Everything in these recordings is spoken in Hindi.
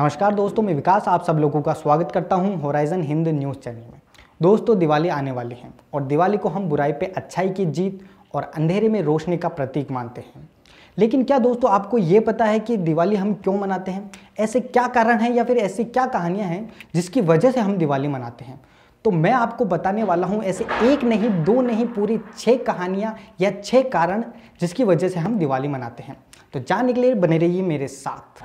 नमस्कार दोस्तों, मैं विकास आप सब लोगों का स्वागत करता हूं होराइजन हिंद न्यूज़ चैनल में। दोस्तों, दिवाली आने वाली है और दिवाली को हम बुराई पे अच्छाई की जीत और अंधेरे में रोशनी का प्रतीक मानते हैं। लेकिन क्या दोस्तों आपको ये पता है कि दिवाली हम क्यों मनाते हैं? ऐसे क्या कारण हैं या फिर ऐसी क्या कहानियाँ हैं जिसकी वजह से हम दिवाली मनाते हैं? तो मैं आपको बताने वाला हूँ ऐसे एक नहीं, दो नहीं, पूरी 6 कहानियाँ या 6 कारण जिसकी वजह से हम दिवाली मनाते हैं। तो जानने के लिए बने रहिए मेरे साथ।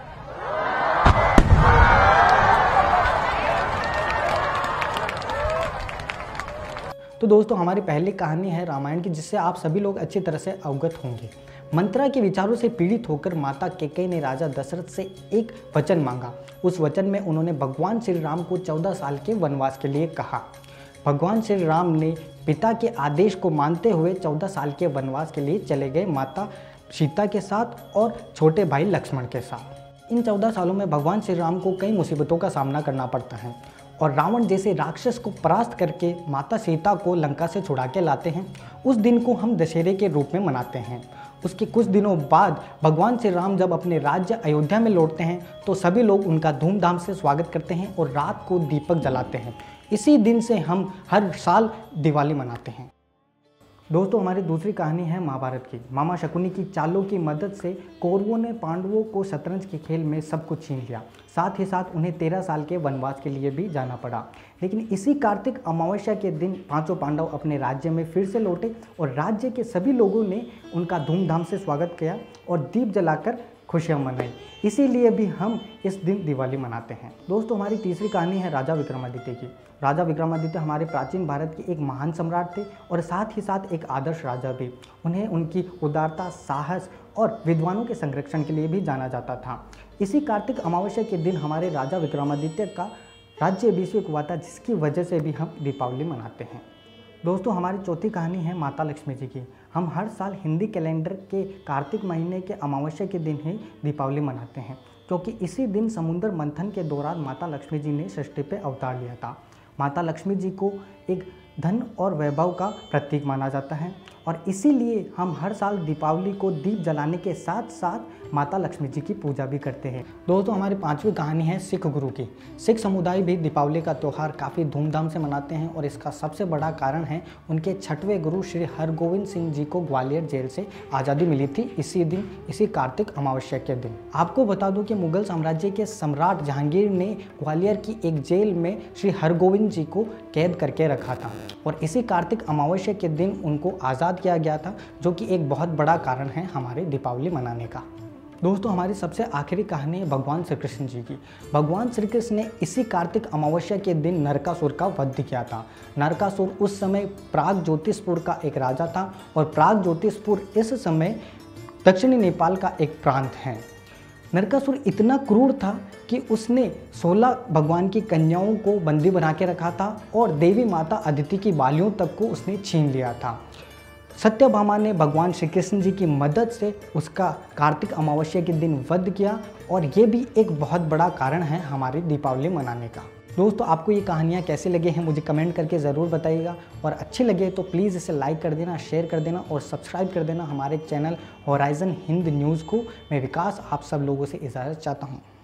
तो दोस्तों, हमारी पहली कहानी है रामायण की, जिससे आप सभी लोग अच्छी तरह से अवगत होंगे। मंत्रा के विचारों से पीड़ित होकर माता कैकेयी ने राजा दशरथ से एक वचन मांगा। उस वचन में उन्होंने भगवान श्री राम को 14 साल के वनवास के लिए कहा। भगवान श्री राम ने पिता के आदेश को मानते हुए 14 साल के वनवास के लिए चले गए, माता सीता के साथ और छोटे भाई लक्ष्मण के साथ। इन 14 सालों में भगवान श्री राम को कई मुसीबतों का सामना करना पड़ता है और रावण जैसे राक्षस को परास्त करके माता सीता को लंका से छुड़ा के लाते हैं। उस दिन को हम दशहरे के रूप में मनाते हैं। उसके कुछ दिनों बाद भगवान श्री राम जब अपने राज्य अयोध्या में लौटते हैं तो सभी लोग उनका धूमधाम से स्वागत करते हैं और रात को दीपक जलाते हैं। इसी दिन से हम हर साल दिवाली मनाते हैं। दोस्तों, हमारी दूसरी कहानी है महाभारत की। मामा शकुनी की चालों की मदद से कौरवों ने पांडवों को शतरंज के खेल में सब कुछ छीन लिया। साथ ही साथ उन्हें 13 साल के वनवास के लिए भी जाना पड़ा। लेकिन इसी कार्तिक अमावस्या के दिन पांचों पांडव अपने राज्य में फिर से लौटे और राज्य के सभी लोगों ने उनका धूमधाम से स्वागत किया और दीप जलाकर खुशियाँ मनाई। इसीलिए भी हम इस दिन दिवाली मनाते हैं। दोस्तों, हमारी तीसरी कहानी है राजा विक्रमादित्य की। राजा विक्रमादित्य हमारे प्राचीन भारत के एक महान सम्राट थे और साथ ही साथ एक आदर्श राजा भी। उन्हें उनकी उदारता, साहस और विद्वानों के संरक्षण के लिए भी जाना जाता था। इसी कार्तिक अमावस्या के दिन हमारे राजा विक्रमादित्य का राज्याभिषेक हुआ था, जिसकी वजह से भी हम दीपावली मनाते हैं। दोस्तों, हमारी चौथी कहानी है माता लक्ष्मी जी की। हम हर साल हिंदी कैलेंडर के कार्तिक महीने के अमावस्या के दिन ही दीपावली मनाते हैं, क्योंकि इसी दिन समुद्र मंथन के दौरान माता लक्ष्मी जी ने सृष्टि पे अवतार लिया था। माता लक्ष्मी जी को एक धन और वैभव का प्रतीक माना जाता है और इसीलिए हम हर साल दीपावली को दीप जलाने के साथ साथ माता लक्ष्मी जी की पूजा भी करते हैं। दोस्तों, हमारी पांचवी कहानी है सिख गुरु की। सिख समुदाय भी दीपावली का त्यौहार काफ़ी धूमधाम से मनाते हैं और इसका सबसे बड़ा कारण है उनके 6वें गुरु श्री हरगोविंद सिंह जी को ग्वालियर जेल से आज़ादी मिली थी इसी दिन, इसी कार्तिक अमावस्या के दिन। आपको बता दूं कि मुगल साम्राज्य के सम्राट जहांगीर ने ग्वालियर की एक जेल में श्री हरगोविंद जी को कैद करके रखा था और इसी कार्तिक अमावस्या के दिन उनको आज़ाद किया गया था, जो कि एक बहुत बड़ा कारण है हमारे दीपावली मनाने का। दोस्तों, हमारी सबसे आखिरी कहानी है भगवान श्री कृष्ण जी की। भगवान श्री कृष्ण ने इसी कार्तिक अमावस्या के दिन नरकासुर का वध किया था। नरकासुर उस समय प्राग ज्योतिषपुर का एक राजा था और प्राग ज्योतिषपुर इस समय दक्षिणी नेपाल का एक प्रांत है। नरकासुर इतना क्रूर था कि उसने 16 भगवान की कन्याओं को बंदी बना के रखा था और देवी माता अदिति की बालियों तक को उसने छीन लिया था। सत्यभामा ने भगवान श्री कृष्ण जी की मदद से उसका कार्तिक अमावस्या के दिन वध किया और ये भी एक बहुत बड़ा कारण है हमारी दीपावली मनाने का। दोस्तों, आपको ये कहानियाँ कैसे लगे हैं मुझे कमेंट करके ज़रूर बताइएगा और अच्छी लगे तो प्लीज़ इसे लाइक कर देना, शेयर कर देना और सब्सक्राइब कर देना हमारे चैनल होराइजन हिंद न्यूज़ को। मैं विकास आप सब लोगों से इजाज़त चाहता हूँ।